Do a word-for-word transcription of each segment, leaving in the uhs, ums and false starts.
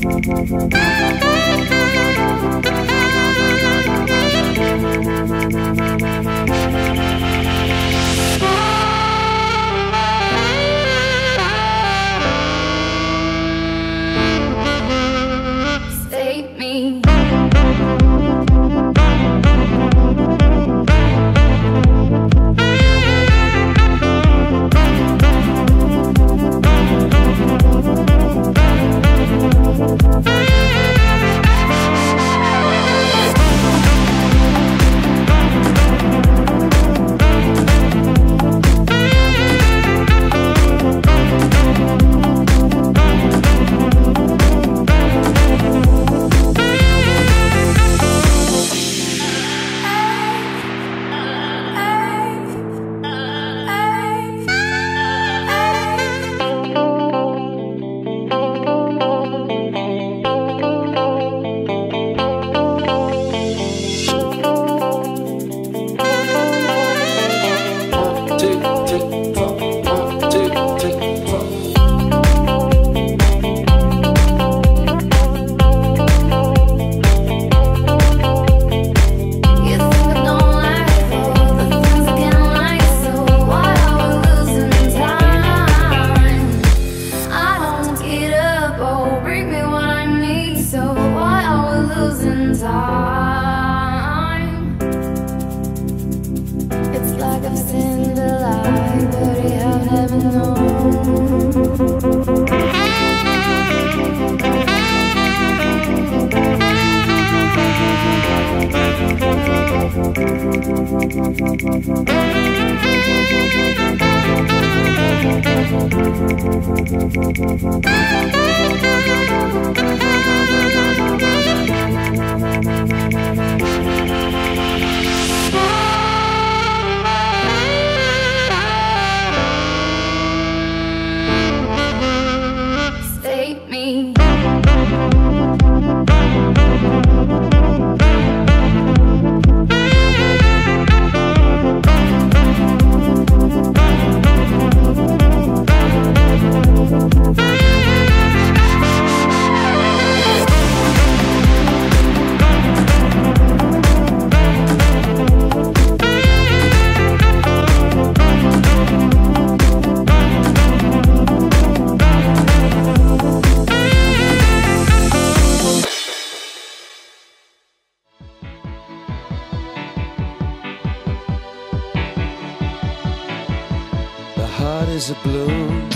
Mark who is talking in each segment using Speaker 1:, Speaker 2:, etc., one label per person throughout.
Speaker 1: heart is a balloon,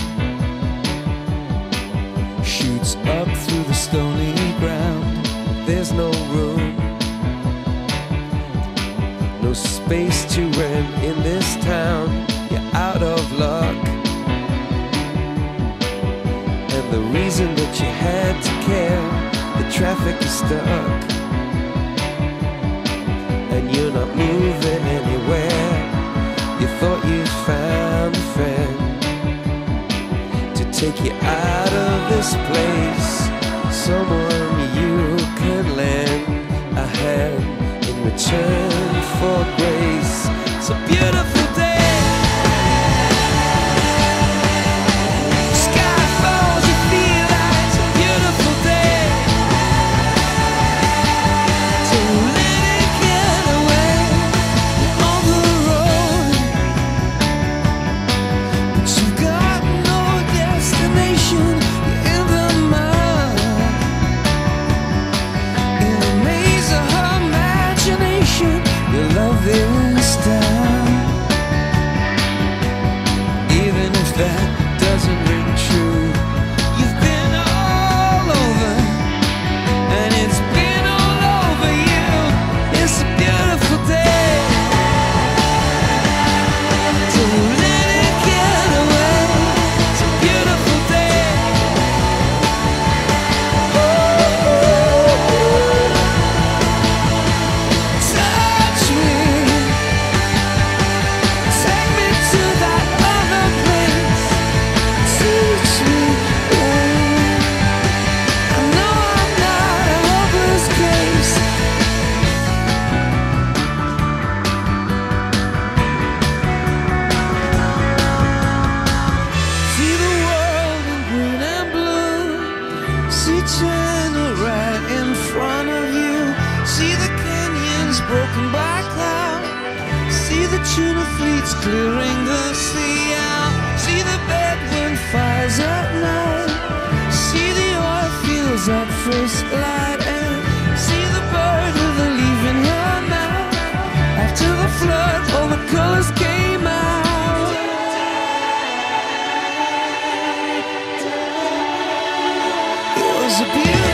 Speaker 1: shoots up through the stony ground. There's no room, no space to rent in this town. You're out of luck, and the reason that you had to care, the traffic is stuck, and you're not moving anywhere. You thought you'd found a friend to take you out of this place, someone you could lend a hand in return for grace. It's a beautiful day. Sky falls, you feel like it's a beautiful day. So let it get away on the road, but you've got no destination. You're in the mud, in a maze of her imagination. Your love is down, even if that doesn't ring true. You've been all over, and it's been all over you. It's a beautiful day, so let it get away. It's a beautiful day. Touch me, take me to that other place. Teach me, I know I'm not a hopeless case. See the world in green and blue, see change broken by cloud. See the tuna fleets clearing the sea out. See the bedroom fires at night. See the oil fields at first light. And see the bird with a leaf in her mouth. After the flood, all the colors came out. It was a beautiful